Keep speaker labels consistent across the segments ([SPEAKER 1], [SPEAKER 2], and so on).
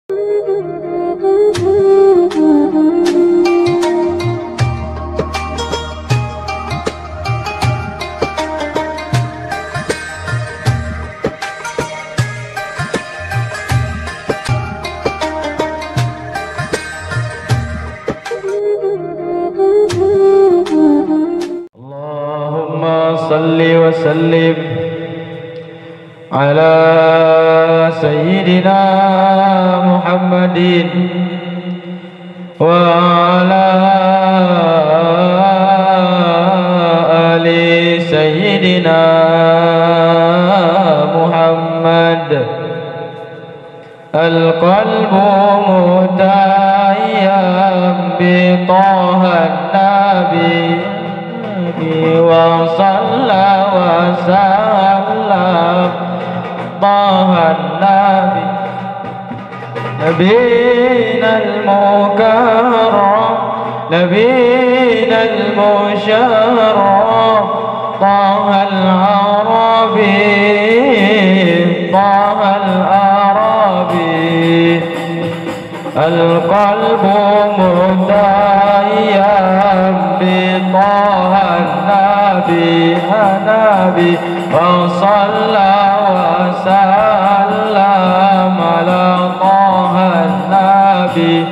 [SPEAKER 1] salli wa sallim ala sayyidina Muhammadin wa ala ali sayyidina Muhammad. Al-qalbu mutayyam bi taha nabi wa salla wa sallam taha nabi nabiyina al-mukarram nabiyina al-musharraf taha al-arabi taha al-arabi. Al-qalbu mutayyam bi taha nabi nabi wa salla wa sallam ala taha nabi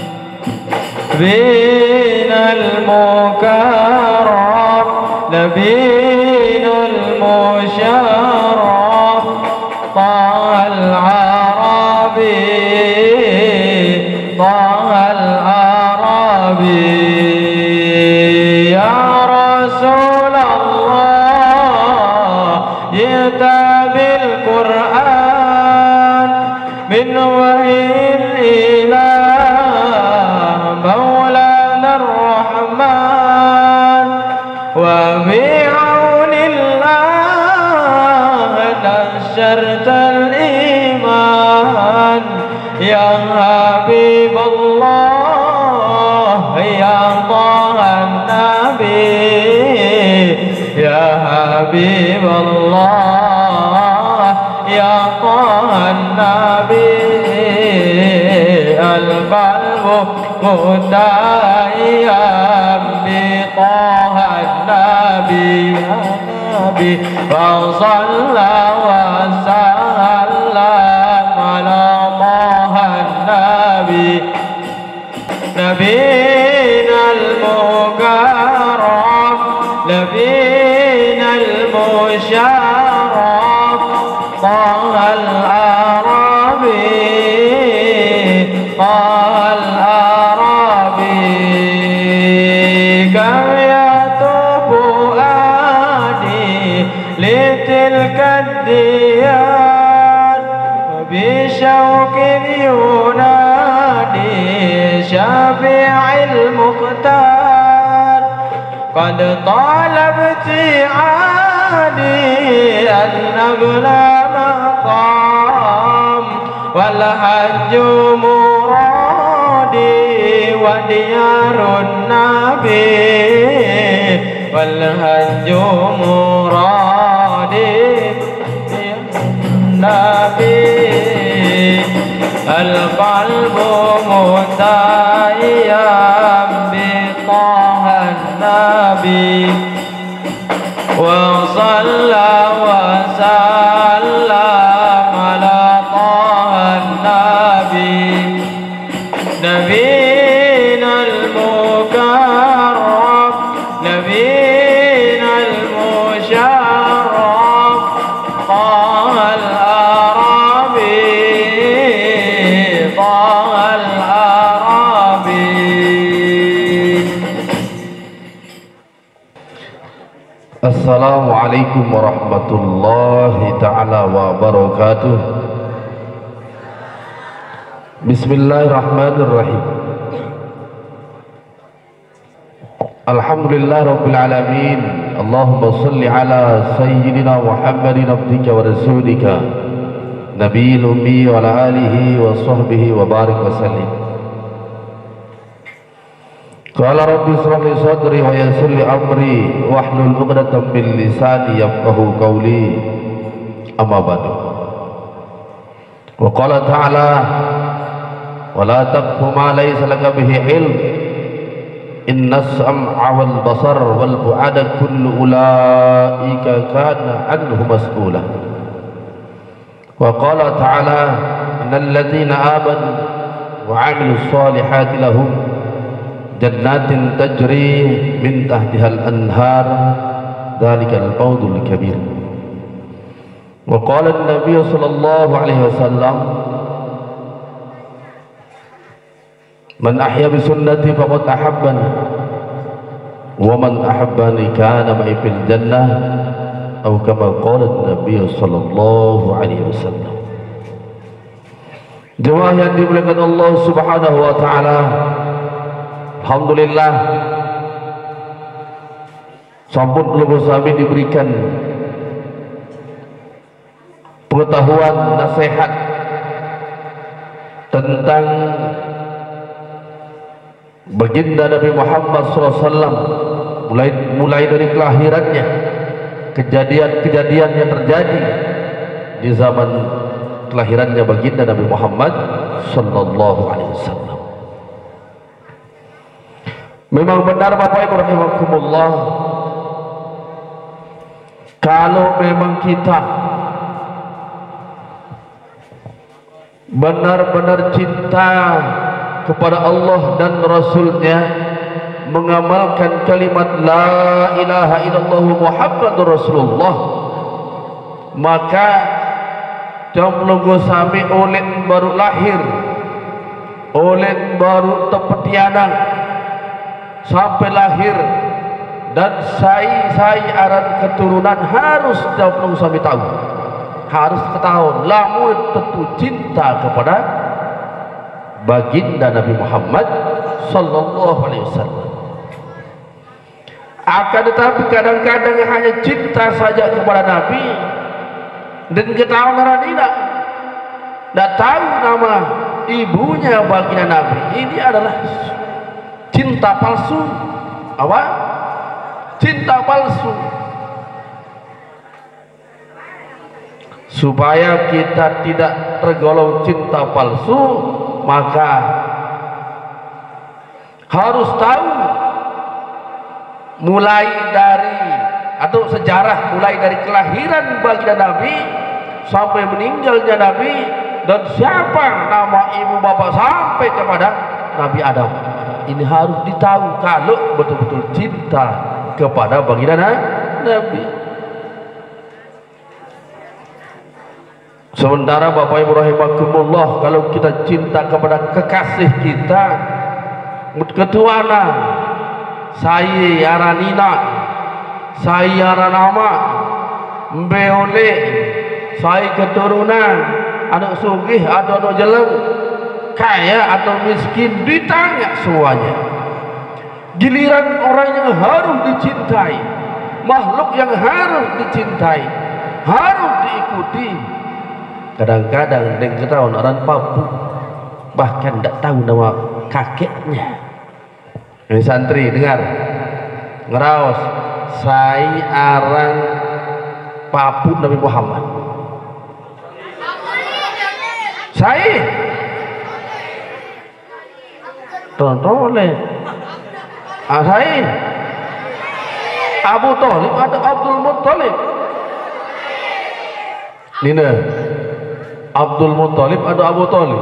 [SPEAKER 1] nabiyina al-mukarram nabiyina al-musharraf taha al-arabi taha al-arabi. Ya Rasulullah jita bil Qur'an min wahyil ilah maulana ar-Rahman wa bi'aunillah nashartal iman. Ya Habibullah ya taha nabi ya Habibullah ya taha nabi. Al-qalbu mutayyam bi taha nabi nabi wa salla wa sallam ala taha nabi nabiyina al-mukarram nabiyina al-musharraf taha al-arabi taha al-arabi. Kam yatubu adi litilka diyar bi syauqin yunadi syafi'il mukhtar qad talabti adi an nabla maqam wal hajju muradi wa diyarun nabi wal hajju muradi nabi. Al-qalbu mutayyam bi taha nabi wa salla wa sallam ala taha nabi nabiyina al-mukarram nabiyina al-musharraf taha al-arabi taha al-arabi.
[SPEAKER 2] Assalamualaikum warahmatullahi ta'ala wabarakatuh. Bismillahirrahmanirrahim. Alhamdulillah rabbil alamin. Allahumma salli ala sayyidina Muhammadin abdika wa rasulika nabiyil ummi wa ala alihi wa sahbihi wa barik wa sallim. Qala rabbi ishrah li sadri wa yassir li amri wahlul 'uqdatam min lisani yafqahu qawli. Amma ba'du. Wa qala ta'ala ولا تقف ما ليس لك به علم إن السمع والبصر والفؤاد كل أولئك كان عنه مسؤولا. وقال تعالى إن الذين آمنوا وعملوا الصالحات لهم جنات تجري من تحتها الأنهار ذلك الفوز الكبير. وقال النبي صلى الله عليه وسلم من أحيا بسنتي فقد أحبني ومن أحبني كان معي في الجنة أو كما قال النبي صلى الله عليه وسلم. Jemaah yang dimuliakan Allah Subhanahu wa taala, alhamdulillah sampun kula sami diberikan pengetahuan nasihat tentang baginda Nabi Muhammad SAW, mulai dari kelahirannya, kejadian-kejadian yang terjadi di zaman kelahirannya baginda Nabi Muhammad sallallahu alaihi wasallam. Memang benar Bapak Ibu rahimakumullah, kalau memang kita benar-benar cinta kepada Allah dan Rasulnya, mengamalkan kalimat la ilaha illallah Muhammadur Rasulullah, maka jomblo sami oleh baru lahir, oleh baru tepetianan sampai lahir dan sai aran keturunan harus jomblo sami tahu, harus ketahuan lamun tentu cinta kepada baginda Nabi Muhammad sallallahu alaihi wasallam. Akan tetapi kadang-kadang hanya cinta saja kepada Nabi dan ketahuan orang tidak tahu nama ibunya baginda Nabi. Ini adalah cinta palsu. Apa? Cinta palsu. Supaya kita tidak tergolong cinta palsu, maka harus tahu mulai dari atau sejarah mulai dari kelahiran baginda Nabi sampai meninggalnya Nabi dan siapa nama ibu bapak sampai kepada Nabi Adam. Ini harus ditahu kalau betul-betul cinta kepada baginda Nabi. Sementara Bapak Ibu rahimakumullah, kalau kita cinta kepada kekasih kita, ketuana, saya aranina, saya aranama, mbeole, saya keturunan, anak sugih atau anak jelek, kaya atau miskin, ditanya semuanya. Giliran orang yang harus dicintai, makhluk yang harus dicintai, harus diikuti. Kadang-kadang dengan ketahuan orang Papua bahkan tidak tahu nama kakeknya. Ini santri dengar ngeraos, saya aran Papua Nabi Muhammad. Saya tonton saya Abu Thalib ada Abdul Muttalib. Nina Abdul Muttalib atau Abu Thalib?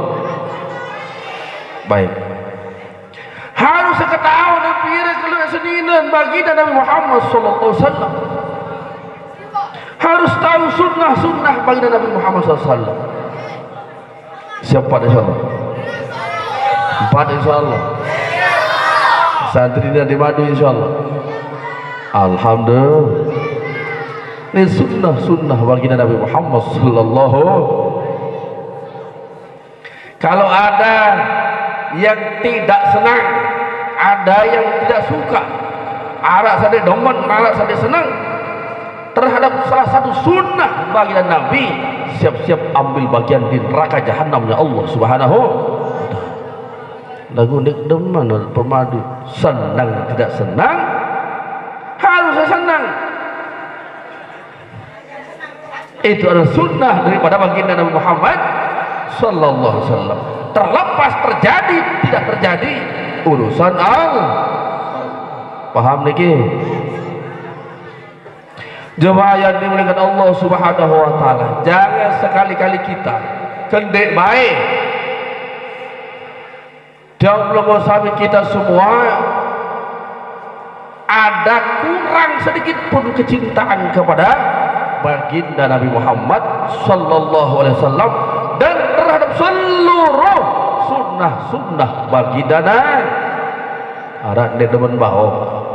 [SPEAKER 2] Baik. Harus ketahuan dan piris kalau seninan baginda Nabi Muhammad sallallahu alaihi wasallam. Harus tahu sunnah baginda Nabi Muhammad sallallahu alaihi wasallam. Siapa insyaallah? 4 insyaallah. Santrinya di madu insyaallah. Alhamdulillah. Ini sunnah baginda Nabi Muhammad sallallahu. Kalau ada yang tidak senang, ada yang tidak suka, arak sadar demen, arak sadar senang terhadap salah satu sunnah baginda Nabi, siap-siap ambil bagian di neraka jahanamnya Allah Subhanahu. Lagu nek demen pemadu, senang tidak senang, harus senang. Itu adalah sunnah daripada baginda Nabi Muhammad sallallahu alaihi wasallam. Terlepas terjadi tidak terjadi urusan Allah. Paham niki? Jemaah yang dimuliakan Allah Subhanahu wa taala, jangan sekali-kali kita kendek baik jauh sampai kita semua ada kurang sedikit pun kecintaan kepada baginda Nabi Muhammad sallallahu alaihi wasallam dan terhadap seluruh sunnah-sunnah baginda Nabi. Ada nek demen baho.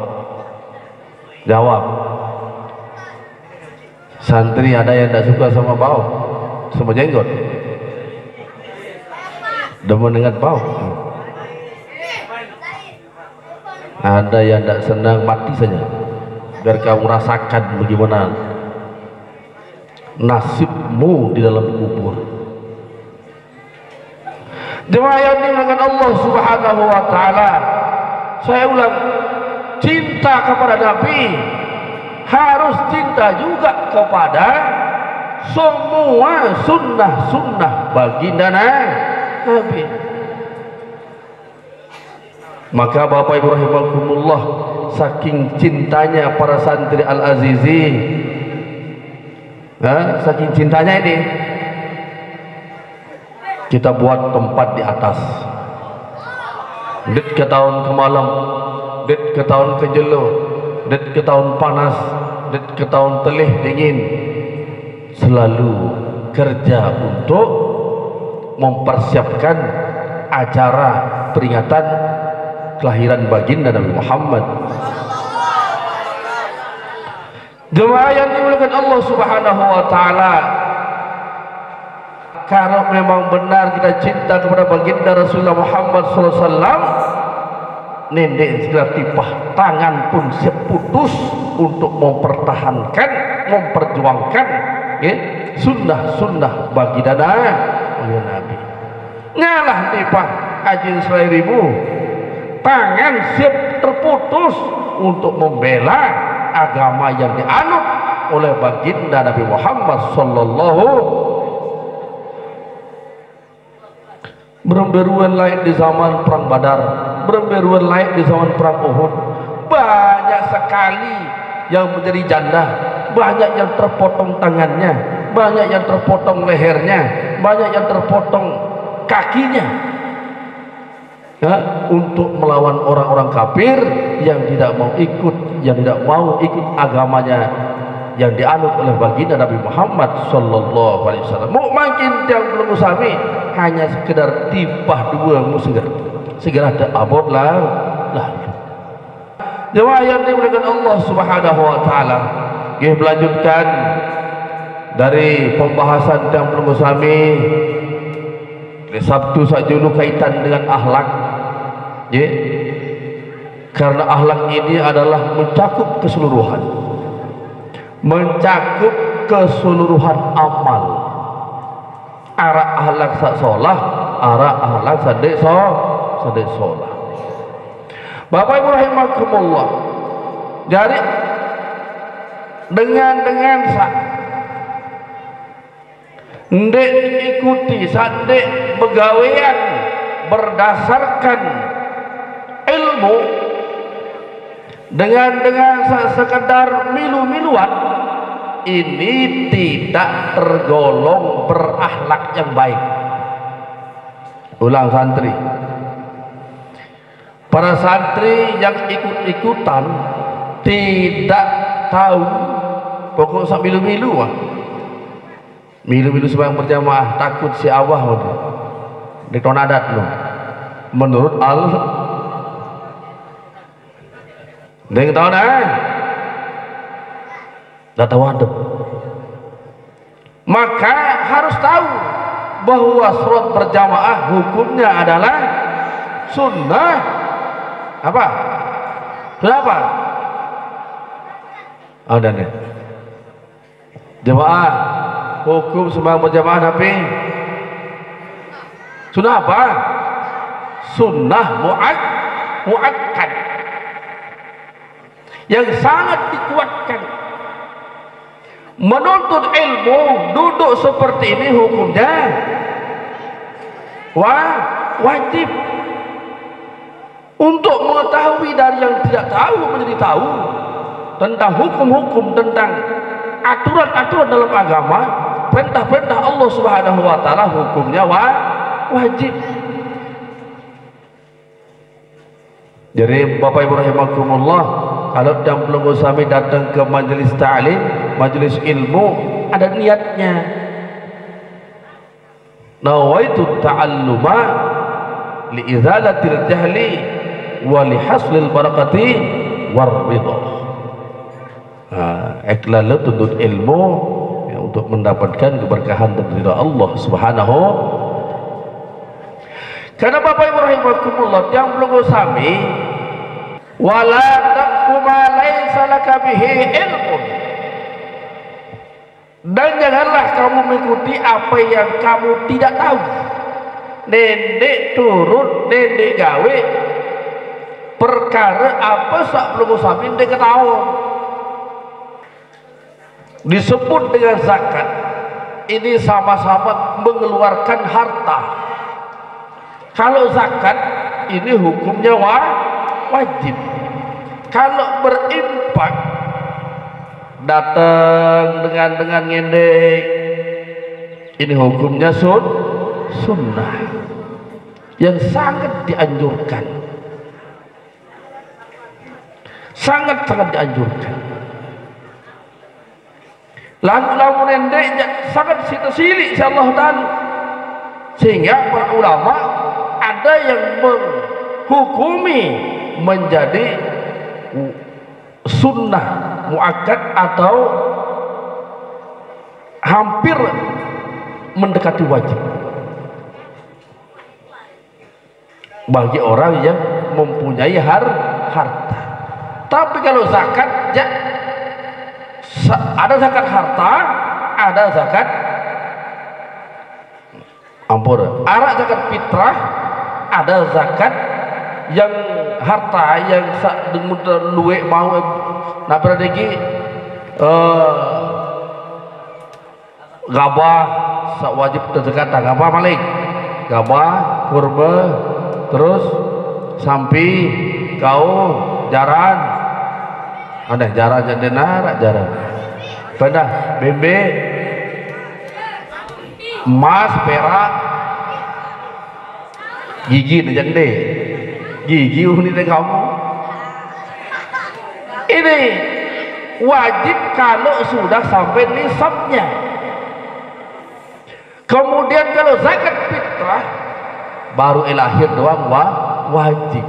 [SPEAKER 2] Jawab. Santri ada yang tidak suka sama bau, sama jenggot. Demen dengan bau. Ada yang tidak senang, mati saja. Biar kamu rasakan bagaimana nasibmu di dalam kubur. Jemaah yang dimuliakan Allah Subhanahu wa taala, saya ulang, cinta kepada Nabi harus cinta juga kepada semua sunnah-sunnah baginda Nabi. Maka Bapak Ibu rahimakumullah, saking cintanya para santri Al-Azizi, saking cintanya ini, kita buat tempat di atas. Det ke tahun ke malam, det ke tahun ke jelo, det ke tahun panas, det ke tahun telih dingin, selalu kerja untuk mempersiapkan acara peringatan kelahiran baginda Nabi Muhammad. Jemaah yang dimuliakan Allah Subhanahu wa taala, kalau memang benar kita cinta kepada baginda Rasulullah Muhammad sallallahu alaihi wasallam, nendek segera tipah tangan pun siap putus untuk mempertahankan, memperjuangkan sunnah-sunnah baginda Nabi. Ngalah tipah ajin seleribu, tangan siap terputus untuk membela agama yang dianut oleh baginda Nabi Muhammad sallallahu. Beremberuan lain di zaman perang Badar, beremberuan lain di zaman perang Uhud. Banyak sekali yang menjadi janda, banyak yang terpotong tangannya, banyak yang terpotong lehernya, banyak yang terpotong kakinya, untuk melawan orang-orang kafir yang tidak mau ikut agamanya yang dianut oleh baginda Nabi Muhammad sallallahu alaihi wasallam. Mau makin yang belum usami hanya sekedar tipah dua segera ada abot lah. Jemaah yang dimuliakan Allah Subhanahu wa taala, kita melanjutkan dari pembahasan yang belum usami di Sabtu saja dulu kaitan dengan akhlak. Karena akhlak ini adalah mencakup keseluruhan amal. Arah akhlak sak solah, arah akhlak sadek solah. Bapak Ibu rahimakumullah, jadi dengan sak ndek ikuti sandek begawean berdasarkan ilmu, dengan sekedar milu-miluan, ini tidak tergolong berakhlak yang baik. Ulang santri, para santri yang ikut-ikutan tidak tahu pokok sak milu-milu milu-milu sembahyang berjamaah takut si Allah di tonadat lo menurut Allah dengan tahu dah tahu ada, maka harus tahu bahwa sholat berjamaah hukumnya adalah sunnah. Apa? Kenapa? Ada nih jamaah hukum sembahyang berjamaah tapi sunnah apa? Sunnah muakkad yang sangat dikuatkan. Menuntut ilmu duduk seperti ini hukumnya wajib. Untuk mengetahui dari yang tidak tahu menjadi tahu tentang hukum-hukum, tentang aturan-aturan dalam agama, perintah-perintah Allah Subhanahu wa taala, hukumnya wajib. Jadi Bapak Ibu rahimakumullah, kalau jam belum usami datang ke majelis ta'lim, majelis ilmu, ada niatnya. Nawaitu ta'alluma liizalatil jahli wa lihaslil barakati warridha. Ikhlas tuntut ilmu ya, untuk mendapatkan keberkahan dan ridha Allah Subhanahu. Karena Bapak Ibu rahimakumullah, yang belum usami, wala taqfu ma laysa laka bihi ilmun, dan janganlah kamu mengikuti apa yang kamu tidak tahu. Nenek turun, nenek gawe perkara apa sak belum usami ndek ketahuan. Disebut dengan zakat, ini sama-sama mengeluarkan harta. Kalau zakat ini hukumnya wajib. Kalau berinfak datang dengan ngendek, ini hukumnya sunnah yang sangat dianjurkan, sangat dianjurkan. Lagu-lagu nendek sangat silik insyaallah taala, sehingga para ulama ada yang menghukumi menjadi sunnah muakkad atau hampir mendekati wajib bagi orang yang mempunyai harta. Tapi kalau zakat ya, ada zakat harta, ada zakat ada zakat fitrah, ada zakat yang harta yang dengan luwe mau napa lagi gabah sak wajib zakat, gabah maling, gabah kurma, terus sampi kau jaran, ada jaran jadi narak jaran, pada bebe emas perak gigi jande gigi ini kamu ini wajib kalau sudah sampai nisabnya. Kemudian kalau zakat fitrah baru lahir doang wajib.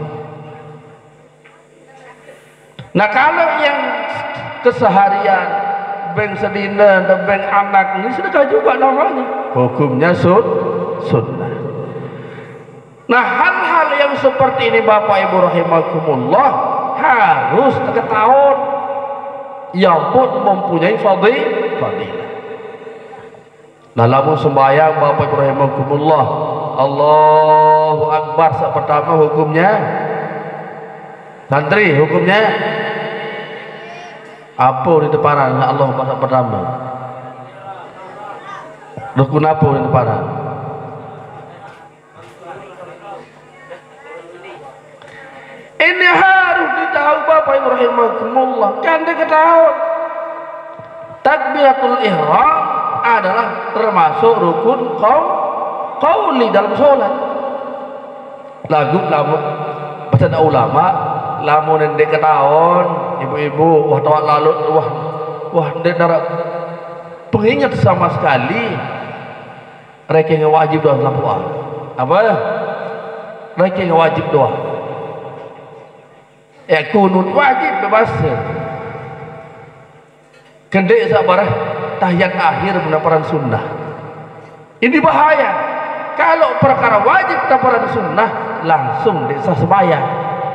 [SPEAKER 2] Nah kalau yang keseharian beng sedina dan beng anak ini sedekah juga namanya, hukumnya sunnah. Nah hal-hal yang seperti ini Bapak Ibu rahimakumullah harus ketahuan yang pun mempunyai fadilah. Nah lamun sembahyang Bapak Ibu rahimakumullah, Allahu Akbar sak pertama hukumnya, santri hukumnya apa di depan Allah sak pertama, rukun apa di depan? Ini harus ditahu Bapak Ibu rahimakumullah. Kan diketahui takbiratul ihram adalah termasuk rukun qauli dalam sholat. Lagu lamun baca ulama lamun ndek ketahuan ibu-ibu wah tawak lalut wah ndek darat pengingat sama sekali rek yang wajib doa lapuan. Apa? Rek yang wajib doa. Ya kunut wajib bebas. Kendek sabarah tahiyat akhir penaparan sunnah. Ini bahaya. Kalau perkara wajib penaparan sunnah langsung desa sembahyang.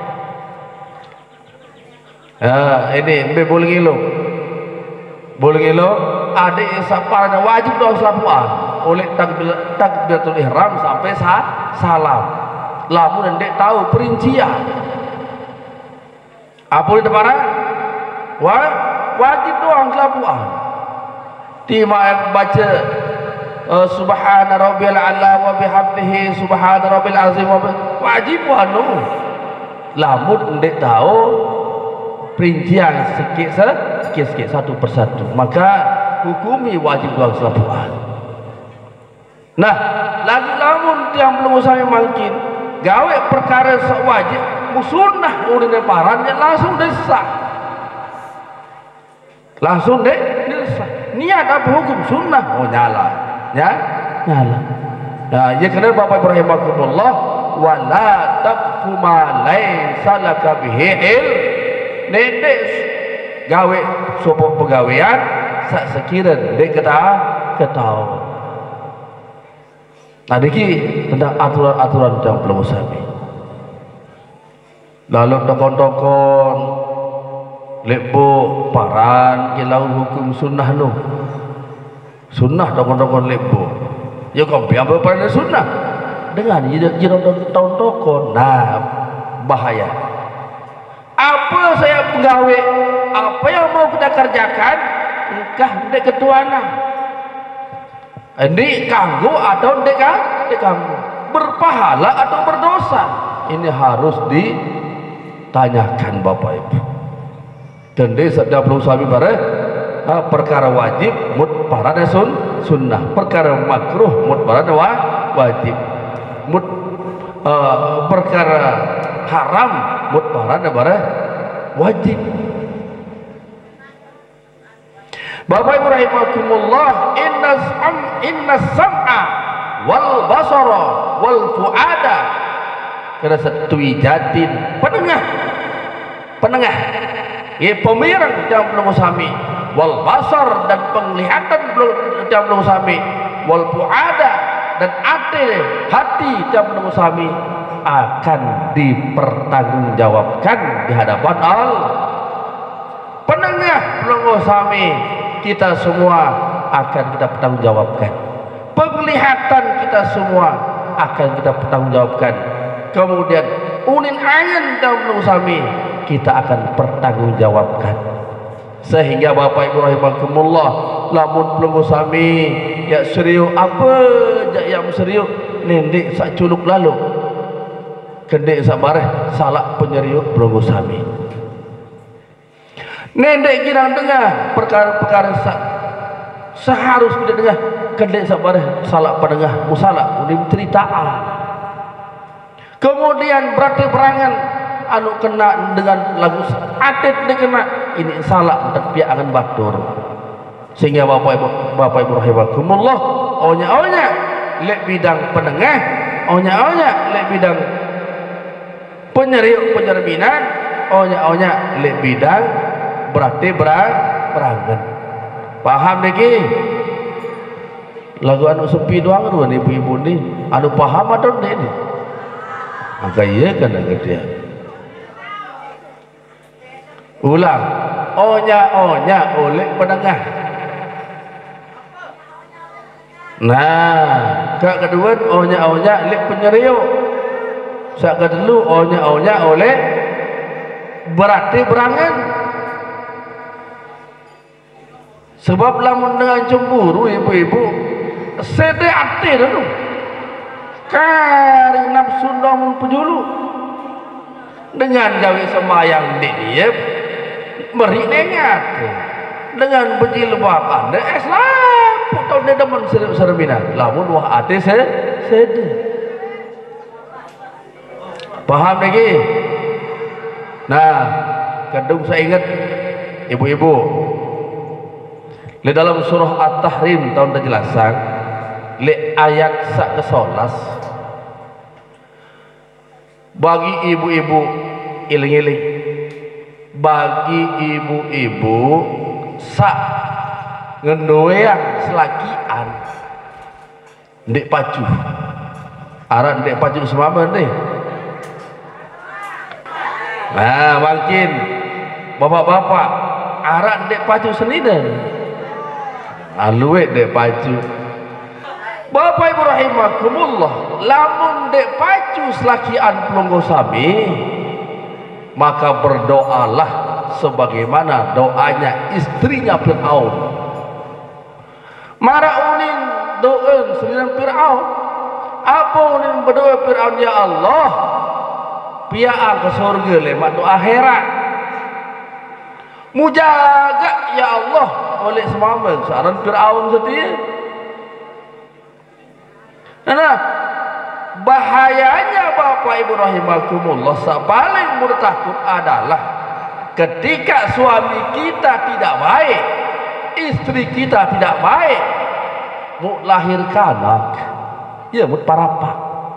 [SPEAKER 2] Ini boleh ngilu. Boleh ngilu adik saparana wajib doa selapuan oleh takbiratul ihram sampai salam. Lamun ndek tahu perincian. Apa di depan? Wajib doang selapuan. Tima baca subhana rabbil a'la wa bihamdihi subhana rabbil azim wajib anu lamun ndek tahu perincian sikit satu persatu maka hukumi wajib doang selapuan. Nah lamun tiang belum usah mungkin gawe perkara wajib musunnah urine parannya langsung desah niat apa hukum sunnah nyala nyala. Nah ya karena Bapak Ibrahim rahimakumullah wala taqfu ma laisa laka bihi ilm nendek gawe sopo pegawean sak sekira dek ketahu. Nah niki tentang aturan-aturan jam belum sami. Lalu tokon-tokon lebo paran kilau hukum sunnah no. Sunnah tokon-tokon lebo. Ya kau biar pada sunnah dengan jiran tokon. Nah bahaya. Apa saya pegawai? Apa yang mau kita kerjakan? Engkah ndek ketuana. Ini kanggo atau ndek kanggo? Berpahala atau berdosa? Ini harus ditanyakan Bapak Ibu. Dan dia setiap perlu sabi perkara wajib mut parane sunnah, perkara makruh mut parane wajib, perkara haram mut parane wajib. Bapak Ibu rahimakumullah, inna sam'a wal basara wal fuada kena setuijatin penengah ya pemirang jam belum sami wal basar dan penglihatan jam belum sami wal fuada dan hati jam belum sami akan dipertanggungjawabkan di hadapan Allah. Penengah belum sami kita semua akan kita pertanggungjawabkan. Penglihatan kita semua akan kita pertanggungjawabkan. Kemudian unin ayan dan sami kita akan pertanggungjawabkan. Sehingga Bapak Ibu rahimakumullah lamun belum sami ya serius apa yang serius nendik sak culuk lalu kendek sabareh salah penyeriuk belum sami. Nendek girang tengah perkara-perkara seharus kita dengar kendek sabareh salah penengah musalah udah ceritaan. Kemudian berarti perangan anu kena dengan lagu atit kena ini salah tapi akan batur. Sehingga Bapak Ibu rahimakumullah onya lek bidang penengah onya lek bidang penyeriuk penyerminan onya lek bidang berarti berangan. Paham niki? Lagu anu sepi doang anu ibu-ibu ni anu paham atau ndek ni? Maka iya kan dia. Ulang. Onya oleh penengah. Nah, kak kedua onya lek penyeriuk. Sak kedua onya oleh berarti berangan. Sebab lamun dengan cemburu ibu-ibu sede ati dulu kari nafsu namun penjulu dengan gawe semayang dia meri nengat dengan berjilbab anda lapu tau dia demen sereminan lamun wah ati sede paham lagi. Nah kadung saya ingat ibu-ibu di dalam surah At-Tahrim tahun terjelasan li ayat sak kesolas bagi ibu-ibu iling-iling bagi ibu-ibu sak ngendoeang selakian ndek pacu aran ndek pacu semama nih. Nah mungkin bapak-bapak aran ndek pacu senidan aluwe dek pacu. Bapak Ibu rahimakumullah lamun dek pacu selakian pelunggu sami maka berdoalah sebagaimana doanya istrinya Fir'aun. Mara unin doa selinan Fir'aun. Apa yang berdoa Fir'aun? Ya Allah, piaan ke surga lemak tu akhirat. Mujaga ya Allah oleh semama saran Fir'aun setia. Nah, bahayanya Bapak Ibu rahimakumullah, paling bertakut adalah ketika suami kita tidak baik, istri kita tidak baik, mau lahirkan anak, ya mau parapak.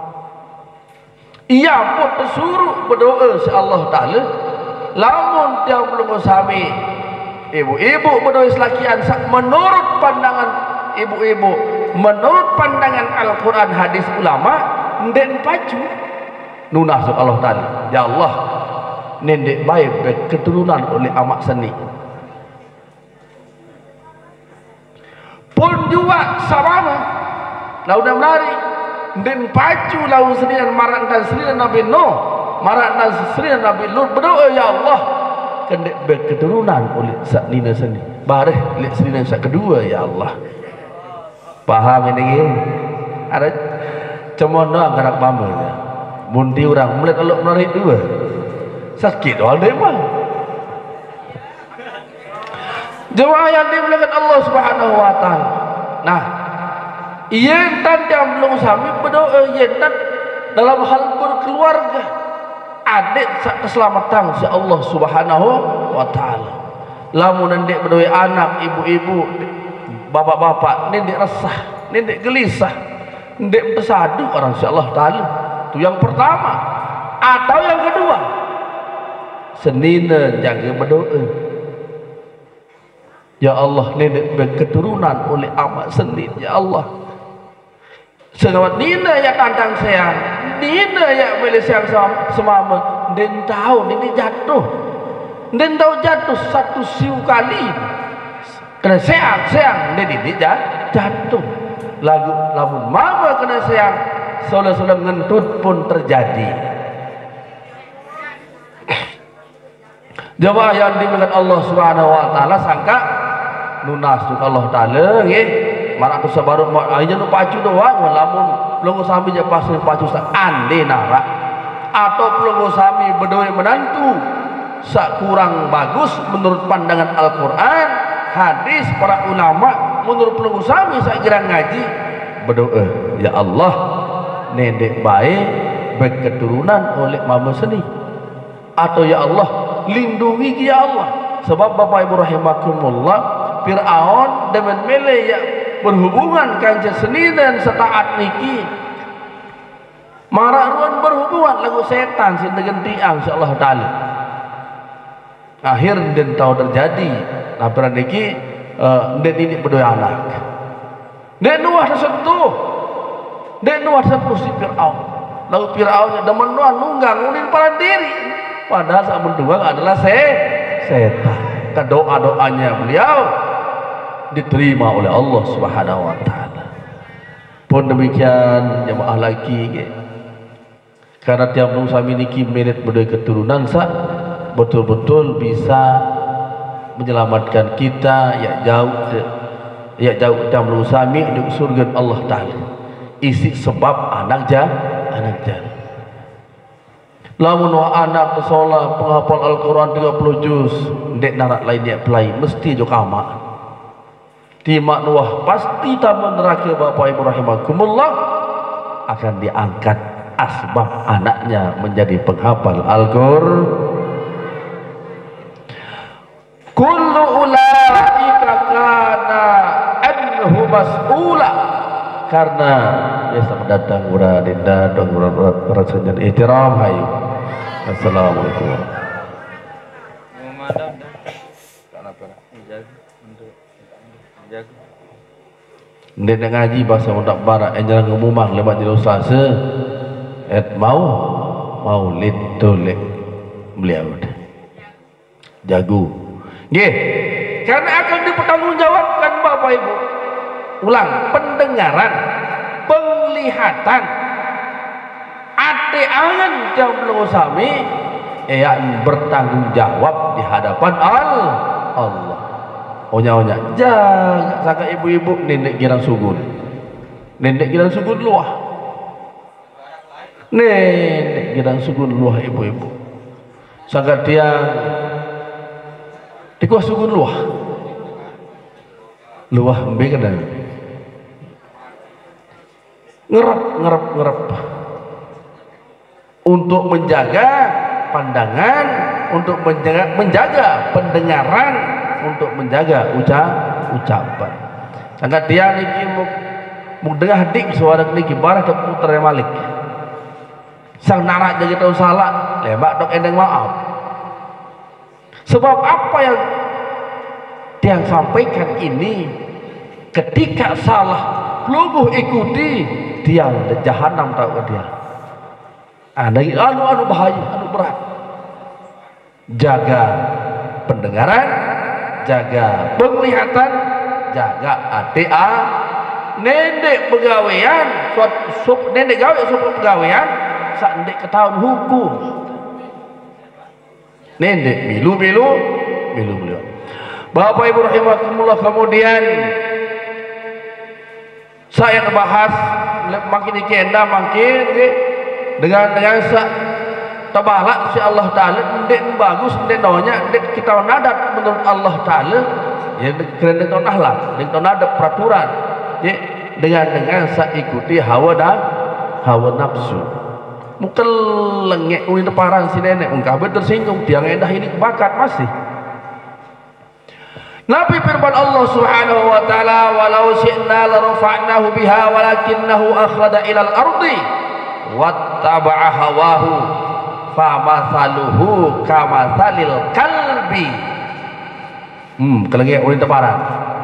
[SPEAKER 2] Ia pun disuruh berdoa si Allah Ta'ala. Lamun dia belum suami, ibu-ibu berdoa selakian menurut pandangan ibu-ibu, menurut pandangan Al-Quran hadis ulama, ndek pacu nunah su Allah Ta'ala. Ya Allah, nendek baik keturunan oleh amak seni. Pun juga sama lau dah melari ndek pacu lau senian maran dan senian Nabi Nuh, marak nasri Nabi Lut berdoa, ya Allah kendek berketurunan oleh sak nina seni bareh lek seni sak kedua, ya Allah. Paham ini? Ada cuma doang anak mama ya. Mundi orang melihat kalau menarik dua sakit doang dia mah. Jemaah yang dimuliakan Allah Subhanahu wa taala. Nah, yen tan jam belum sami berdoa yen tan dalam hal berkeluarga, adik keselamatan si Allah Subhanahu wa taala. Lamun ndek berdoa anak, ibu-ibu, bapak-bapak, ndek resah, ndek gelisah, ndek bersadu orang si Allah taala. Itu yang pertama. Atau yang kedua, senina jaga berdoa. Ya Allah, ndek berketurunan oleh amat senin, ya Allah. Sengawat nina ya tantang saya, nina ya boleh siang semama, den tahu ini jatuh, den tahu jatuh satu siu kali, kena siang, den ini jatuh. Lagu mama kena siang, solah-solah ngentut pun terjadi. Jemaah yang dimuliakan Allah Subhanahu wa taala, sangka nunas tu Allah taala nggih. Marak tu sabarut aja nu pacu doang, lamun pelongo sami je pasir pacu sak ande narak, atau pelongo sami berdoa menantu sak kurang bagus menurut pandangan Al-Quran, hadis para ulama, menurut pelongo sami sak kira ngaji berdoa, ya Allah nendek baik berketurunan oleh mama seni, atau ya Allah lindungi ya Allah. Sebab Bapak Ibu rahimakumullah, Fir'aun dengan mele ya berhubungan kanjeng seni dan setaat niki marak ruan berhubungan lagu setan si dengan tiang insyaallah taala. Akhir den tahu terjadi laporan niki den ini berdoa anak. Den nuah tersentuh. Den nuah tersentuh si Fir'aun. Lalu Fir'aunnya demen nuah nunggang ngunin para diri. Padahal saat menduang adalah setan. Doa-doanya beliau diterima oleh Allah Subhanahu wa taala. Pun demikian jemaah lagi, karena tiap suami niki merit berdua keturunan sah betul-betul bisa menyelamatkan kita ya jauh tiap suami untuk surga Allah taala. Isi sebab anak jan. Lamun wa anak solat penghafal Al-Quran 30 juz ndek narak lain dia pelai mesti jo kama. Timak nuah pasti tamu neraka Bapak Ibu rahimakumullah akan diangkat asbab anaknya menjadi penghafal Al-Qur'an. Kullu ulaika kana anhu mas'ula, karena ya sama datang ura dinda dan ura rasanya ihtiram. Hayu assalamualaikum. Ndek ngaji bahasa undak barat enjang ngumumang lebat di Selasa mau litolek beliau jago nggih, karena akan dipertanggungjawabkan Bapak Ibu. Ulang, pendengaran, penglihatan, ate angan jam belum sami yang bertanggung jawab di hadapan Allah. Onya-onya jaga sangka ibu-ibu nenek girang sugun Nenek kita sukun luah. Nenek kita sukun luah ibu-ibu. Sangat dia dikuah sukun luah. Luah embe kadang. Ngerep. Untuk menjaga pandangan, untuk menjaga pendengaran, untuk menjaga ucapan. Sangat dia niki muk dengah dik suara niki barah tok puter malik. Sang narak jadi tahu salah, lebak tok endeng maaf. Sebab apa yang dia sampaikan ini ketika salah, lubuh ikuti dia jahanam tahu dia. Anu bahaya, anu berat. Jaga pendengaran, jaga penglihatan, jaga ATA. Nenek pegawaian, nenek gawe suatu pegawaian, sak nenek ketahuan hukum. Nenek milu. Bapak Ibu rahimakumullah, kemudian saya bahas makin dikenda makin dengan sak tabalak si Allah Ta'ala ndek bagus ndek nonya ndek kita nadat menurut Allah Ta'ala ya keren ndek ahlak ndek nadat peraturan ya dengan sak ikuti hawa nafsu mungkin lengek uni deparan si nenek ungkap tersinggung dia ngendah ini bakat masih Nabi firman Allah Subhanahu wa taala walau syi'na la rafa'nahu biha walakinnahu akhlada ilal ardi wattaba'a hawahu famathaluhu kamathalil kalbi. Kelengek ulin teparan.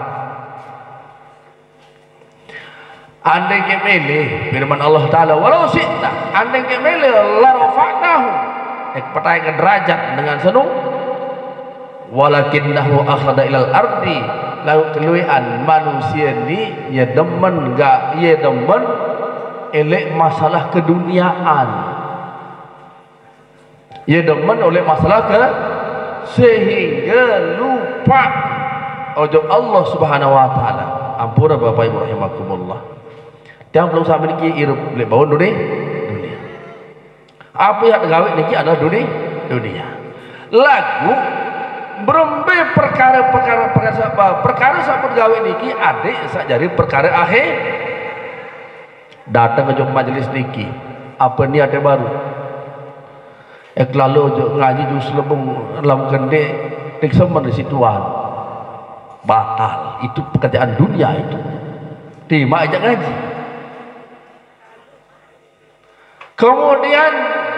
[SPEAKER 2] Andai ke milih firman Allah taala walau syi'na andai ke milih la rafa'nahu patai ke derajat dengan senung walakinnahu akhlada ilal ardi lalu keluian manusia ni ya demen gak ya demen elek masalah keduniaan ya demen oleh masalah sehingga lupa ojo Allah Subhanahu wa taala. Ampura Bapak Ibu rahimakumullah. Yang belum sampai niki irup lek bawon dunia. Apa yang gawe niki adalah dunia. Lagu berembe perkara sampun gawe niki adik sak jari perkara akhir datang ke majelis niki apa niatnya baru lalu ngaji jus lebung lam gede dik semen di situan batal itu pekerjaan dunia itu terima aja ngaji kemudian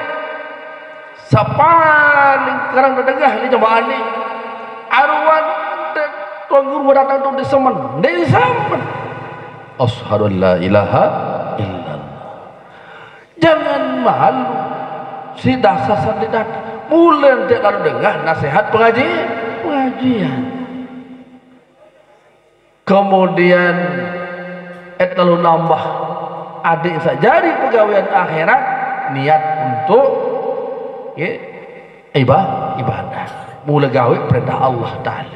[SPEAKER 2] sapaling karang dedegah ini jemaah ini arwan tuan guru datang tu di semen asyhadu an la ilaha illallah. Jangan malu si dasar tidak mulai tidak lalu dengar nasihat pengajian kemudian lalu nambah adik sajari pegawaian akhirat niat untuk ibadah mulai gawe perintah Allah Ta'ala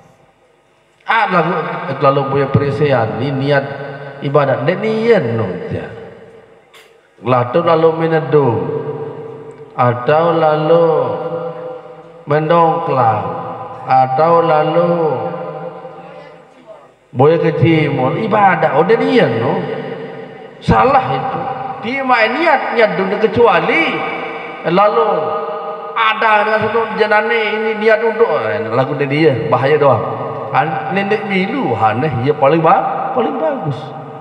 [SPEAKER 2] lalu punya perisian ini niat ibadat dan niat lalu meneduh atau lalu mendongklang atau lalu boleh kecimol ibadah udah niat salah itu dia main niat dunia kecuali lalu ada dengan satu jenane ini niat untuk lagu dia bahaya doang nenek milu aneh ya paling bagus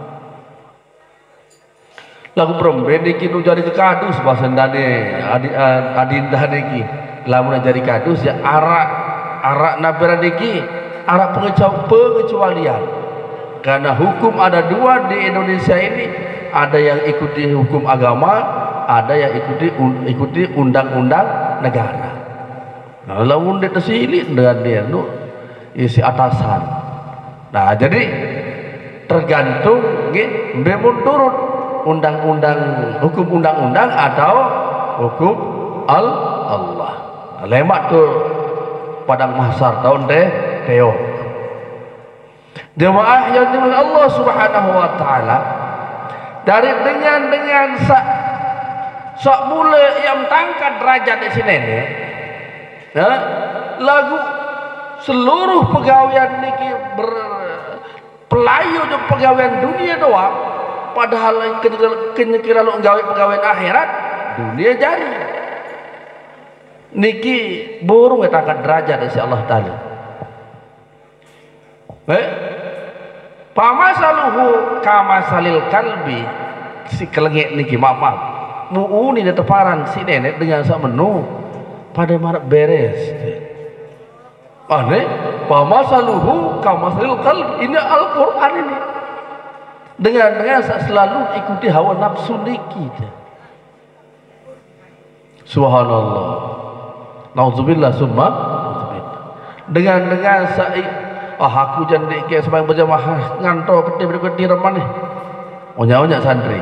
[SPEAKER 2] lagu perempuan niki nu jadi kekadus bahasa ndane adindah niki lamun jadi kadus ya arak nabera niki arak pengecualian karena hukum ada dua di Indonesia ini ada yang ikuti hukum agama ada yang ikuti undang-undang negara nah lamun dia tersilit dengan dia isi atasan nah jadi tergantung bemun turut hukum undang-undang atau hukum Allah lemak tuh padang mahsyar tahun teo jemaah yang dimulai Allah Subhanahu wa taala dari dengan sak mula yang tangkat derajat di sini nih, ya, lagu seluruh pegawaian niki pelayu untuk pegawaian dunia doang, padahal kira lu gawe pegawaian akhirat dunia jadi niki burung tangkat derajat dari Allah Taala. Pamasaluhu kamasalil kalbi, si kelengek niki maaf muuni di teparan si nenek dengan sak menu pada marak beres. Aneh, pamasaluhu kamasalil kalbi, ini Al-Quran ini. Dengan selalu ikuti hawa nafsu niki. Subhanallah. Nauzubillah summa dengan aku jangan ke sembahyang berjamaah ngantor gede remane. Onya santri.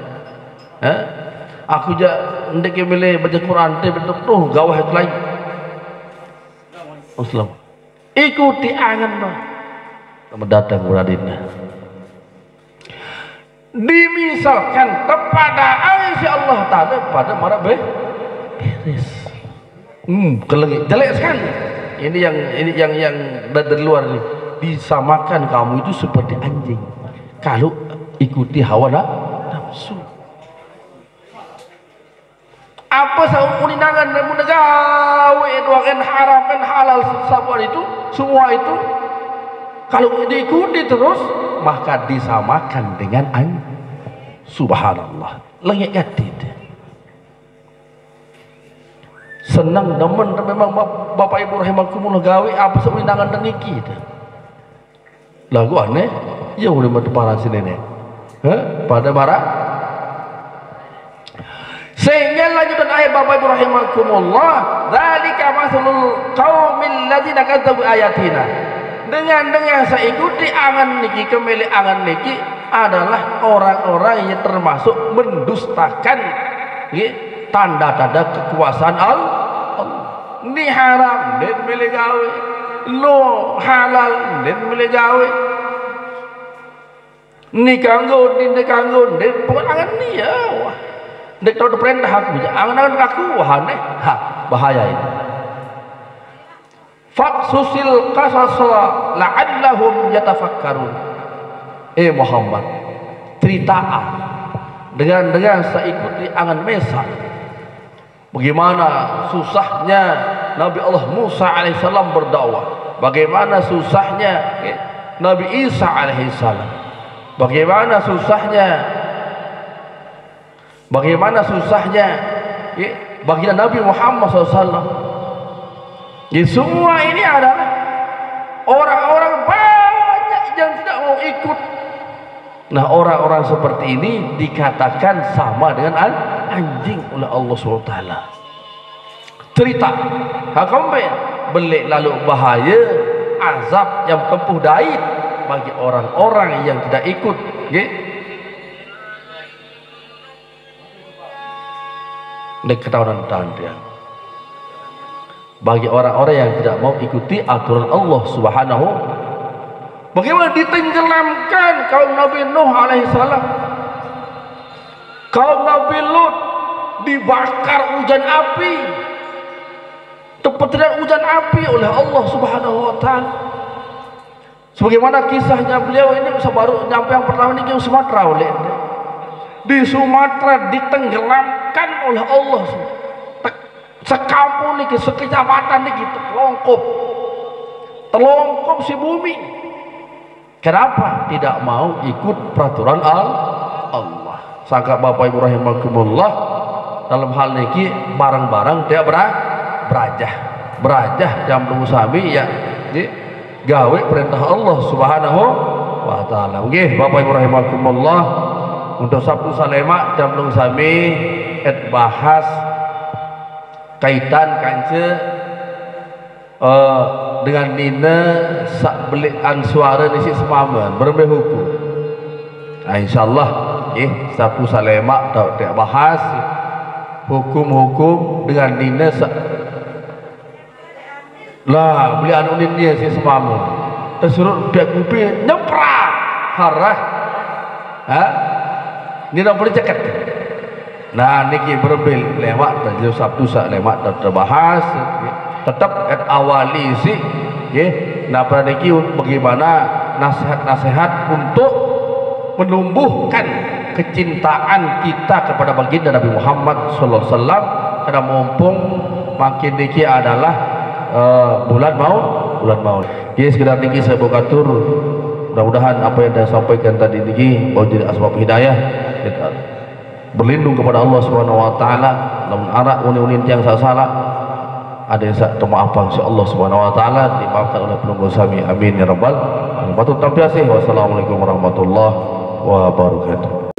[SPEAKER 2] Aku ndek ke milih baca Quran teh betul gawah itu lain. Muslim. Ikuti angan noh. Sama datang muradinnya. Dimisalkan kepada Allah Taala pada marah beres. Kelengit jelek sekali. Ini yang dari luar ini disamakan kamu itu seperti anjing kalau ikuti hawa nafsu. Apa sauninangan namun gawe doakan haram dan halal semua itu kalau diikuti terus maka disamakan dengan anjing. Subhanallah, lengit gadid. Senang demen memang Bapak Ibu rahimakumullah gawe apa seundangan dan niki lagu aneh ya udah berdeparan si nenek pada marah sehingga lanjutan ayat Bapak Ibu rahimakumullah dzalika masalul qaumil ladzina kadzabu ayatina dengan saya ikuti angan niki kemeli angan niki adalah orang-orang yang termasuk mendustakan tanda-tanda kekuasaan Allah. Ini haram dan milih gawe, lo halal dan milih gawe. Ini kanggo, dan pokok angan ni ya. Dek tahu perintah aku, angan aku wahane, bahaya ini. Faksusil qasasa la'allahum yatafakkarun. Muhammad, ceritaan dengan saya ikuti angan mesa. Bagaimana susahnya Nabi Allah Musa alaihissalam berdakwah, bagaimana susahnya Nabi Isa alaihissalam, bagaimana susahnya baginda Nabi Muhammad SAW. Semua ini adalah orang-orang banyak yang tidak mau ikut. Nah, orang-orang seperti ini dikatakan sama dengan anjing oleh Allah SWT. Cerita hakambe belik lalu bahaya azab yang tempuh daid bagi orang-orang yang tidak ikut. Nek ketahuan dia bagi orang-orang yang tidak mau ikuti aturan Allah Subhanahu. Bagaimana ditenggelamkan kaum Nabi Nuh alaihissalam, kaum Nabi Lut dibakar hujan api, terpetran hujan api oleh Allah Subhanahu wa taala. Sebagaimana kisahnya beliau ini baru nyampe yang pertama ini ke Sumatera oleh di Sumatera ditenggelamkan oleh Allah. Sekampung ini, sekecamatan ini terlongkop si bumi. Kenapa tidak mau ikut peraturan Allah? Sangka Bapak Ibu rahimakumullah dalam hal niki barang-barang dia berajah jam sami ya gawe perintah Allah Subhanahu wa taala. Nggih Bapak Ibu rahimakumullah, untuk Sabtu Salema jam sami bahas kaitan kance dengan nina sak belian suara di si semaman berbe hukum. Nah, insyaallah Sabtu Salema tak bahas hukum-hukum dengan nina sak lah belian unin dia si semaman tersuruh pihak kuping nyeprak harah Ni nak boleh cakap. Nah niki berbil lewat dan Sabtu sak lewat dan terbahas tetap at awali si nah pada niki bagaimana nasihat-nasihat untuk menumbuhkan kecintaan kita kepada baginda Nabi Muhammad sallallahu alaihi wasallam, karena mumpung makin niki adalah bulan Maulid. Sekedar niki saya berkatur, mudah-mudahan apa yang saya sampaikan tadi niki mau jadi asbab hidayah. Kita berlindung kepada Allah Subhanahu wa taala, lamun arak uni-uni yang salah ada yang sak maafkan insyaallah Subhanahu wa taala dimaafkan oleh penunggu sami, amin ya rabbal alamin. Patut tampiasih. Wassalamualaikum warahmatullahi wabarakatuh.